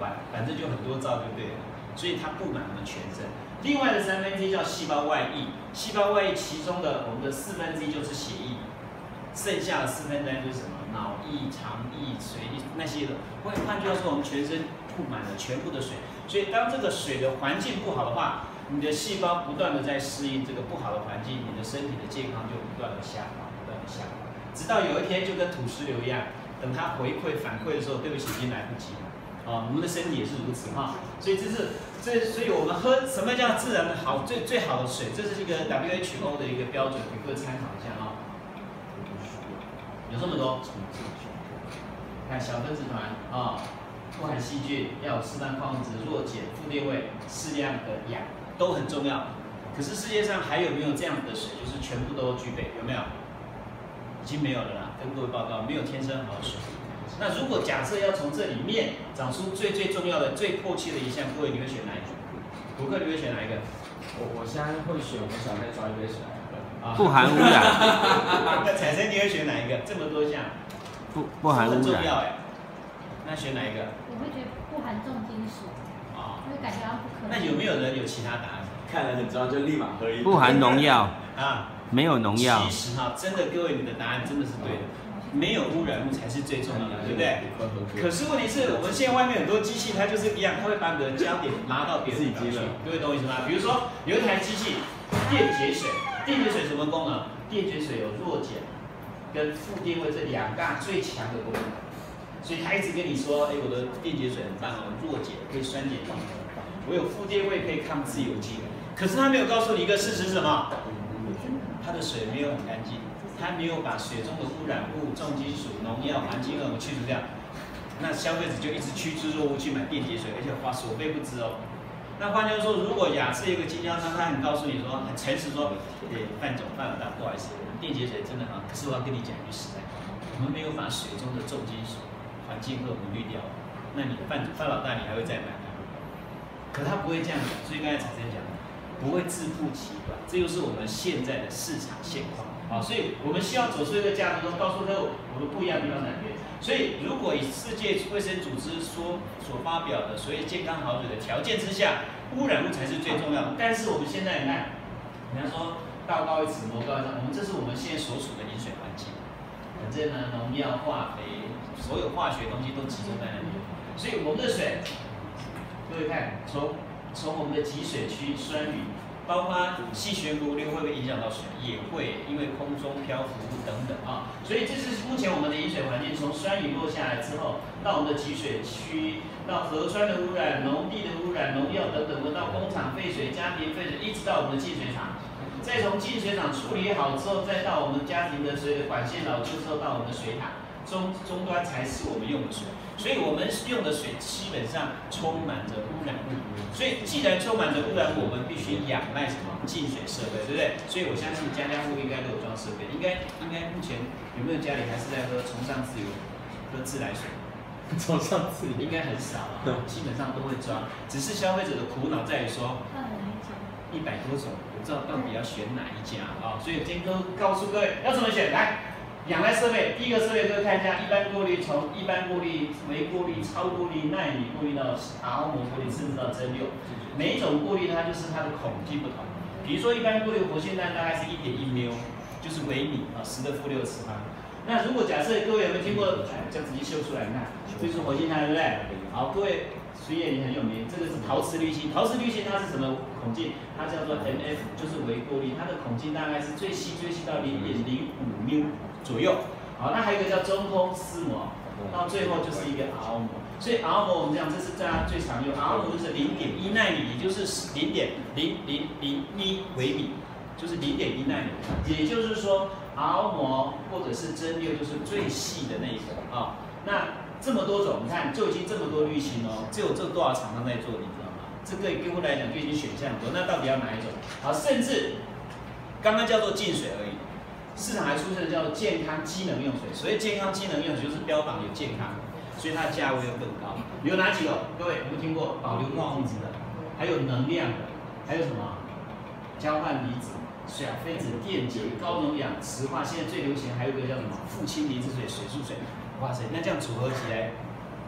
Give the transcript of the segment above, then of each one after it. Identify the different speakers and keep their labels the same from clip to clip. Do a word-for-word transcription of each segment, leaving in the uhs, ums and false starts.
Speaker 1: 管，反正就很多招就对了。所以它布满我们全身。另外的三分之一叫细胞外溢，细胞外溢其中的我们的四分之一就是血液，剩下的四分之一就是什么？脑液、肠液、水液那些的。换换句话说，我们全身布满了全部的水。所以当这个水的环境不好的话，你的细胞不断的在适应这个不好的环境，你的身体的健康就不断的下滑，不断的下滑，直到有一天就跟土石流一样，等它回馈反馈的时候，对不起，已经来不及了。哦，我们的身体也是如此哈。所以这是这，所以我们喝什么叫自然的好最最好的水？这是一个 W H O 的一个标准，给各位参考一下啊。有这么多，看小分子团啊。不含细菌，要有适当矿物质、弱碱、负电位、适量的氧，都很重要。可是世界上还有没有这样子的水，就是全部都具备？有没有？已经没有了啦。跟各位报告，没有天生好水。那如果假设要从这里面长出最最重要的、最迫切的一项，各位你会选哪一种？补课你会选哪一个？
Speaker 2: 我我现在会选，我想再抓一杯水来喝。
Speaker 3: 不含污染。
Speaker 1: 那产生你会选哪一个？这么多项，
Speaker 3: 不不含污染。
Speaker 1: 很重要哎。那选哪一个？
Speaker 4: 我会觉得不含重金属，
Speaker 1: 啊，
Speaker 4: 因为感觉它不可能。
Speaker 1: 那有没有人有其他答案？
Speaker 2: 看了很重要，就立马喝一杯。
Speaker 3: 不含农药
Speaker 1: 啊，
Speaker 3: 没有农药。
Speaker 1: 其实哈，真的各位，你的答案真的是对的，没有污染物才是最重要的，对不对？可是问题是我们现在外面很多机器，它就是一样，它会把你的焦点拿到别的地方去。各位懂我意思吗？比如说有一台机器电解水，电解水什么功能？电解水有弱碱跟负电位这两大最强的功能。所以他一直跟你说，哎，我的电解水很棒哦，弱碱可以酸碱平衡，我有负电位可以抗自由基。可是他没有告诉你一个事实是什么？它的水没有很干净，它没有把水中的污染物、重金属、农药、环境恶物去除掉。那消费者就一直趋之若鹜去买电解水，而且花所费不知哦。那换句话说，如果假设一个经销商，他很告诉你说，很诚实说，哎，范总、范老大，不好意思，我们电解水真的好，可是我要跟你讲一句实在话，我们没有把水中的重金属、环境恶物滤掉，那你范范老大你还会再买吗？可他不会这样讲，所以刚才产生讲，不会自负其短，这就是我们现在的市场现况。好，所以我们希望走出一个价值观，告诉客户我们不一样的地方在哪边。所以如果以世界卫生组织说所发表的所谓健康好水的条件之下，污染物才是最重要的。但是我们现在你看，人家说道高一尺，魔高一丈，我们这是我们现在所处的饮水环境。反正呢，农药、化肥，所有化学东西都集中在那边，所以我们的水，各位看，从从我们的集水区酸雨，包括细悬浮流会不会影响到水？也会，因为空中漂浮物等等啊。所以这是目前我们的饮水环境，从酸雨落下来之后，到我们的集水区，到河川的污染、农地的污染、农药等等，到工厂废水、家庭废水，一直到我们的净水厂。再从净水厂处理好之后，再到我们家庭的水的管线老旧之后，到我们的水塔，终终端才是我们用的水。所以我们用的水基本上充满着污染物。所以既然充满着污染物，我们必须仰赖什么净水设备，对不对？所以我相信家家户户应该都有装设备。应该应该目前有没有家里还是在喝崇尚自由喝自来水？
Speaker 2: 崇尚自由
Speaker 1: 应该很少啊，基本上都会装。只是消费者的苦恼在于说，一百多种。知道到底要选哪一家啊？所以今天都告诉各位要怎么选。来，仰赖设备，第一个设备各位看一下，一般过滤从一般过滤、微过滤、超过滤、纳米过滤到毫膜过滤，甚至到蒸馏，每一种过滤它就是它的孔径不同。比如说一般过滤活性炭大概是一点一缪，就是微米啊，十的负六次方。那如果假设各位有没有听过，哎，这样直接秀出来，你看，这就是活性炭，对不对？好，各位。水业也很有名，这个是陶瓷滤芯。陶瓷滤芯它是什么孔径？它叫做 M F， 就是微过滤，它的孔径大概是最细最细到零点零五缪左右。好，那还有一个叫中空丝膜，到最后就是一个 R 膜。所以 R 膜我们讲这是大家最常用 ，R 膜就是零点一纳米，也就是零点零零零一微米，就是零点一纳米。也就是说 ，R 膜或者是蒸馏就是最细的那一个啊。那这么多种，你看就已经这么多滤芯哦，只有这多少厂商在做，你知道吗？这个对我来讲就已经选项很多，那到底要哪一种？好，甚至刚刚叫做净水而已，市场还出现叫做健康机能用水。所谓健康机能用水，就是标榜有健康，所以它的价位又更高。有哪几个？各位有没有听过？保留矿物质的，还有能量的，还有什么？交换离子、小分子电解、高浓氧、磁化，现在最流行还有一个叫什么负氢离子水、水素水。哇塞，那这样组合起来，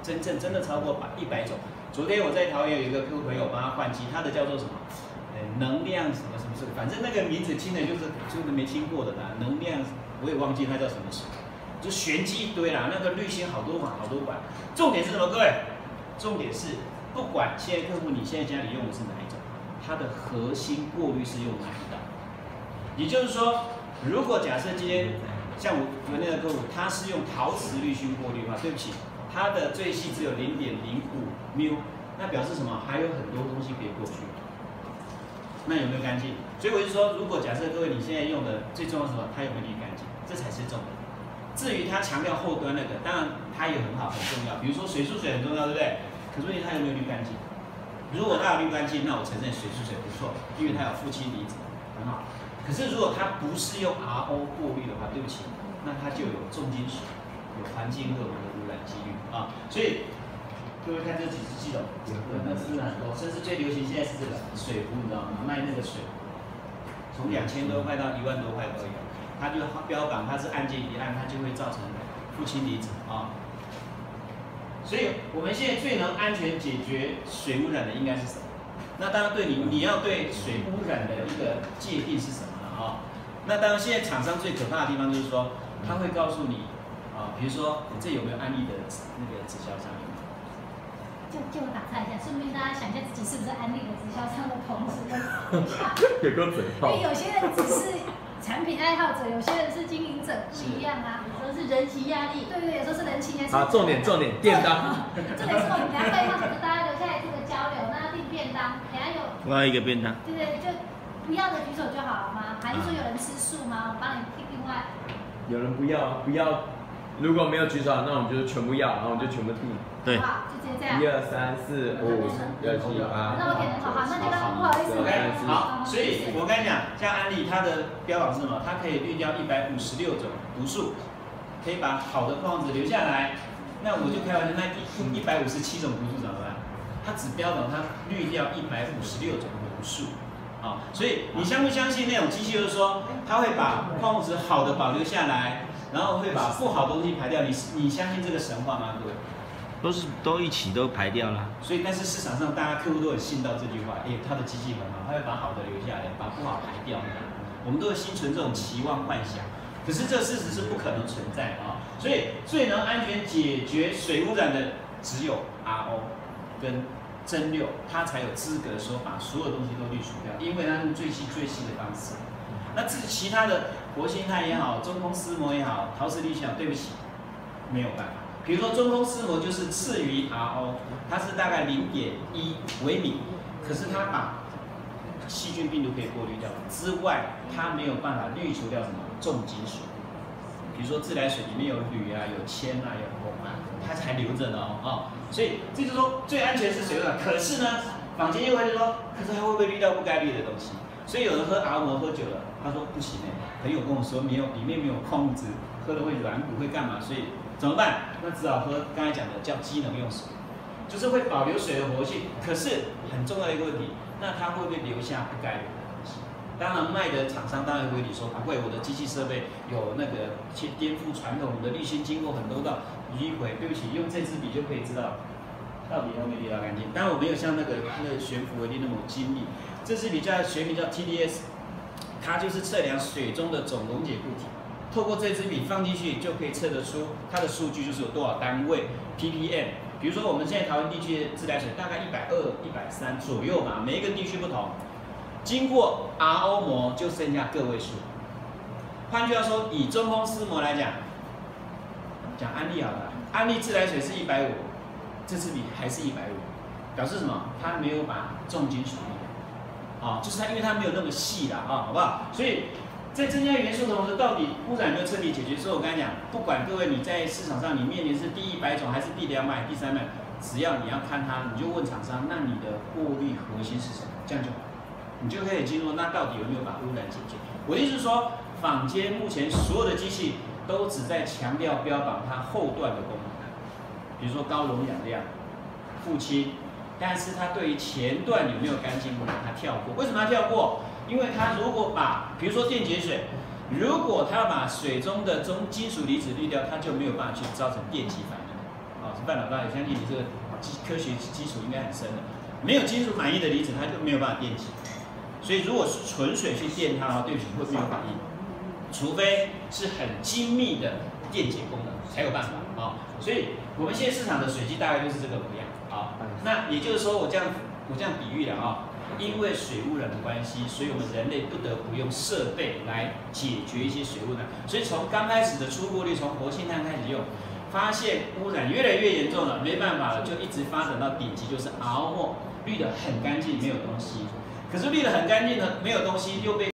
Speaker 1: 真正真的超过百一百种。昨天我在桃园有一个客户朋友帮他换机，他的叫做什么？呃，能量什么什么水，反正那个名字听的就是就是没听过的啦。能量我也忘记它叫什么水，就玄机一堆啦。那个滤芯好多款好多款，重点是什么？各位，重点是不管现在客户你现在家里用的是哪一种，它的核心过滤是用哪一道？也就是说，如果假设今天像我昨天的客户，他是用陶瓷滤芯过滤的话，对不起，它的最细只有零点零五缪，那表示什么？还有很多东西可以过去。那有没有干净？所以我就说，如果假设各位你现在用的最重要是什么？它有没有滤干净？这才是重点。至于它强调后端那个，当然它也很好，很重要。比如说水素水很重要，对不对？可是问题它有没有滤干净？如果它有滤干净，那我承认水素水不错，因为它有负氢离子，很好。可是如果它不是用 R O 过滤的话，对不起，那它就有重金属、有环境荷尔蒙的污染几率啊。所以各位看这几支系统，那是很多，甚至最流行现在是这个水壶，你知道吗？卖那个水，从两千多块到一万多块都有。它就标榜它是按键一按，它就会造成负氢离子啊。所以我们现在最能安全解决水污染的应该是什么？那当然对你，你要对水污染的一个界定是什么呢？啊，那当然现在厂商最可怕的地方就是说，他会告诉你啊，比如说你这有没有安利的那个直销商？
Speaker 4: 就就我打岔一下，顺便大家想一下自己是不是安利的直销商的同时，
Speaker 5: 有个嘴炮。
Speaker 4: 因为有些人只是产品爱好者，有些人是经营者，不一样啊。有时候是人情压力，对对，有时候是人情压力。
Speaker 5: 好，重点重点，便当。
Speaker 4: 重点是我们等下对话，就是大家留下来这个交流，那要订便当，等下有。
Speaker 3: 我要一个便当。
Speaker 4: 对对，就不要的举手就好了吗？还是说有人吃素吗？我帮你订另外。
Speaker 5: 有人不要不要，如果没有举手，那我们就全部要，然后我们就全部订。
Speaker 3: 对。
Speaker 4: 好，就直接这样。
Speaker 5: 一二三四五六七八。
Speaker 4: 那我点人头，好，那就刚刚不好意思。
Speaker 1: OK， 好，所以我跟你讲，像安利它的标榜是什么？它可以滤掉一百五十六种毒素，可以把好的矿物质留下来。那我就开玩笑，那一一百五十七种毒素怎么办？它只标榜它滤掉一百五十六种毒素。啊，所以你相不相信那种机器就是说，它会把矿物质好的保留下来，然后会把不好的东西排掉？你你相信这个神话吗，各位？
Speaker 3: 都是都一起都排掉了。
Speaker 1: 所以，但是市场上大家客户都很信到这句话，哎，他的机器很好，他会把好的留下来，把不好排掉。我们都会心存这种期望幻想，可是这事实是不可能存在啊。所以，最能安全解决水污染的只有 R O 跟蒸馏，它才有资格说把所有东西都滤除掉，因为它用最细最细的方式。那至其他的活性炭也好，中空丝膜也好，陶瓷滤芯也好，对不起，没有办法。比如说中空丝膜就是次于 R O， 它是大概零点一微米，可是它把细菌病毒可以过滤掉之外，它没有办法滤除掉什么重金属，比如说自来水里面有铝啊、有铅啊、有汞啊，它还留着呢哦，哦所以这就是说最安全是水污染。可是呢，坊间又会说，可是它会不会滤掉不该滤的东西？所以有人喝 R O 喝久了，他说不行哎，朋友跟我说没有，里面没有矿物质，喝了会软骨会干嘛？所以怎么办？那只好喝刚才讲的叫机能用水，就是会保留水的活性。可是很重要的一个问题，那它会不会留下不该留的东西？当然卖的厂商当然会跟你说，不会，我的机器设备有那个去颠覆传统的滤芯，经过很多道迂回。对不起，用这支笔就可以知道到底有没有滤到干净。当然我没有像那个那个悬浮微粒那么精密，这支笔叫学名叫 T D S， 它就是测量水中的总溶解固体。透过这支笔放进去，就可以测得出它的数据，就是有多少单位 P P M。比如说我们现在台湾地区的自来水大概一百二、一百三左右嘛，每一个地区不同。经过 R O 膜就剩下个位数。换句话说，以中空丝膜来讲，讲安利好了，安利自来水是一百五，这支笔还是一百五，表示什么？它没有把重金属滤，啊，就是它，因为它没有那么细啦，啊，好不好？所以在增加元素的同时，到底污染有没有彻底解决？所以我刚才讲，不管各位你在市场上你面临是第一百种还是第两百、第三百，只要你要看它，你就问厂商，那你的过滤核心是什么？这样就好。你就可以进入，那到底有没有把污染解决？我的意思是说，坊间目前所有的机器都只在强调标榜它后段的功能，比如说高容氧量、负氢，但是它对于前段有没有干净污染，它跳过。为什么要跳过？因为它如果把，比如说电解水，如果它要把水中的中金属离子滤掉，它就没有办法去造成电极反应。啊， 是范老大，我相信你这个基科学基础应该很深的。没有金属反应的离子，它就没有办法电极。所以如果是纯水去电它的话，对不起，会没有反应。除非是很精密的电解功能才有办法啊、哦。所以我们现在市场的水机大概就是这个模样啊、哦。那也就是说，我这样我这样比喻了啊、哦，因为水污染的关系，所以我们人类不得不用设备来解决一些水污染。所以从刚开始的初过滤，从活性炭开始用，发现污染越来越严重了，没办法了，就一直发展到顶级，就是熬沫滤得很干净，没有东西。可是滤得很干净呢，没有东西又被